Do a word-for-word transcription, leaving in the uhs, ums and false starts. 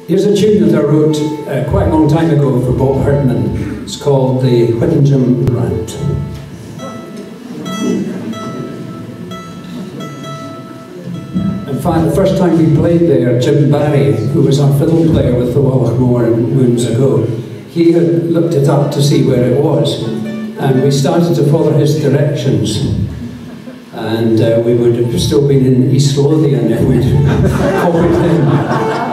Here's a tune that I wrote uh, quite a long time ago for Bob Herdman. It's called the Whittingham Rant. In fact, the first time we played there, Jim Barry, who was our fiddle player with the Wallachmore moons ago, he had looked it up to see where it was, and we started to follow his directions. And uh, we would have still been in East Lothian if we'd copied him.